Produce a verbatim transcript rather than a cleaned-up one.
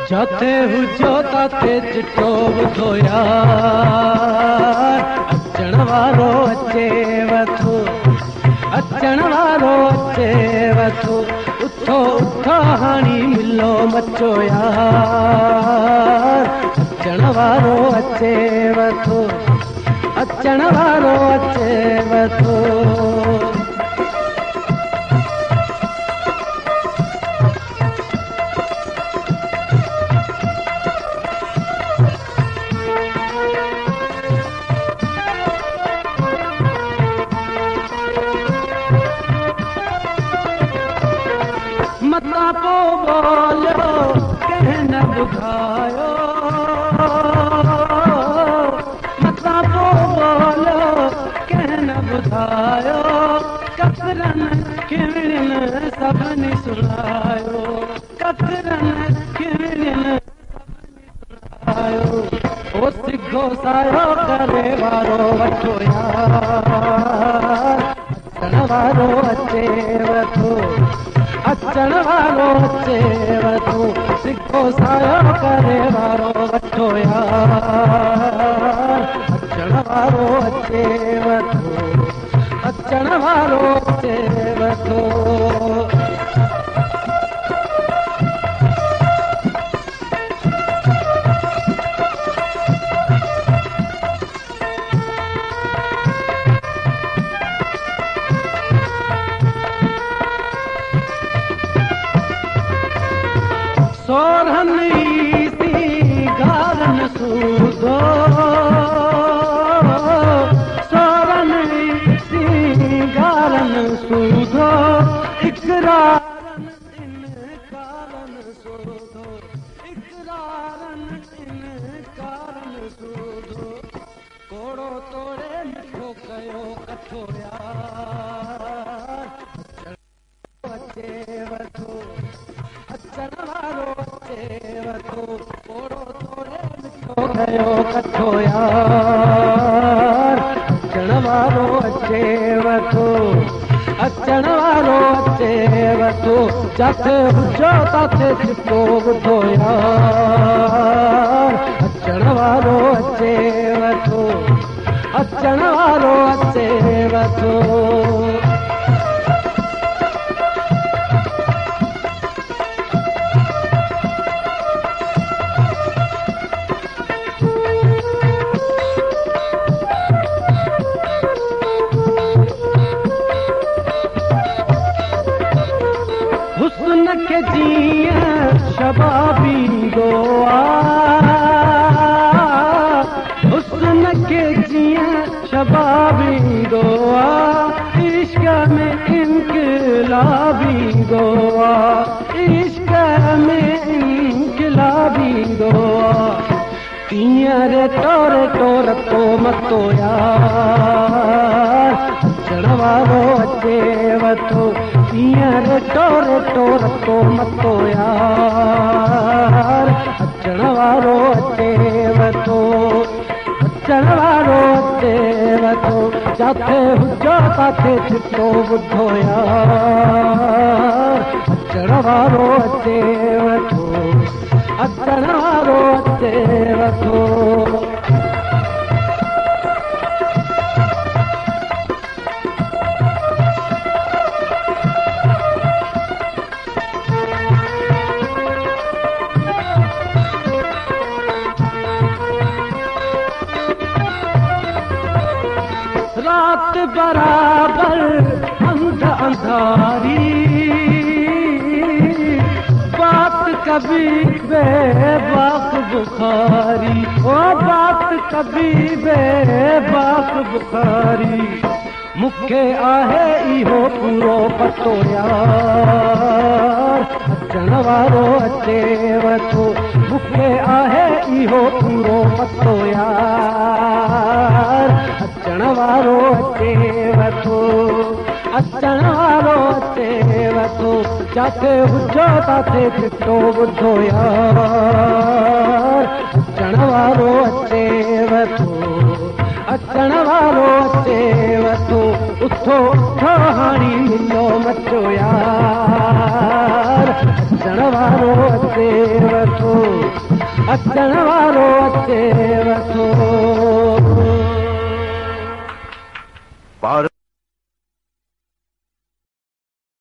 जाते हुजो ताते चिट्टो ॿुधो यार अचण वारो अचेव थो अचण वारो अचेव थो उथो उथो हाणी मिलो मचो यार अचण वारो अचेव थो अचण वारो अचेव थो मता पो बोलो कंहिं न ॿुधायो मता पो बोलो कंहिं न ॿुधायो ककरनि किवड़ियुनि सभिनी सुणायो ककरनि किवड़ियुनि सुणायो ओ सिघो सायो करे वारो वठो यार अचण वारो अचेव थो अचण वारो अचेव थो सिघो सायो करे वारो वठो यार अचण वारो अचेव थो अचण वारो अचेव थो सोरहनि सी गारन सूदो सोरहनि सी गारन सूदो इकरारन इनकारन सूदो इकरारन इनकारन सूदो कोड़ो तोड़े मिठो कयो कठो यार अचेव थो अचण वारो अचेव थो कोड़ो तोड़े मिठो कयो कठो यार अचण वारो अचेव थो अचण वारो अचेव थो जिथे हुजो ताथे चिट्टो ॿुधो यार अचण वारो अचेव थो अचण वारो अचेव थो हुस्न के जीअं शबाबी गोआ हुस्न के जीअं शबाबी गोआ इश्क में इनकलाबी गोआ इश्क में इनकलाबी गोआ तीअं रे टोर टोर तो मतो यार अचण वारो अचेव थो तीअं रे टोर टोर तो मतो यार अचण वारो अचेव थो अचण वारो अचेव थो जिथे हुजो ताथे चिट्टो ॿुधो यार अचण वारो अचेव थो अचण वारो अचेव थो रात बराबर अंध अंधारी बात कभी बेबाक बुखारी ओ बात कभी बेबाक बुखारी मुखे आहे इहो पूरो पतो यार अचण वारो अचेव थो मुखे आहे इहो पूरो पतो यार अचण वारो अचेव थो अचण वारो अचेव थो जिथे हुजो ताथे चिट्टो ॿुधो यार अचण वारो अचेव थो अचण वारो अचेव थो उथो उथो हाणी मिलो मचो यार अचण वारो अचे वठो अचण वारो अचे